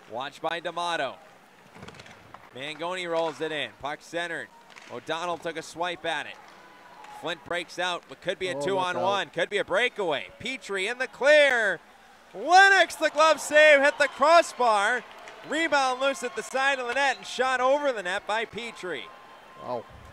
Watched by D'Amato. Mangoni rolls it in. Puck centered. O'Donnell took a swipe at it. Flint breaks out, but could be a 2-on-1. Could be a breakaway. Pitre in the clear. Lennox, the glove save, hit the crossbar. Rebound loose at the side of the net and shot over the net by Pitre. Wow.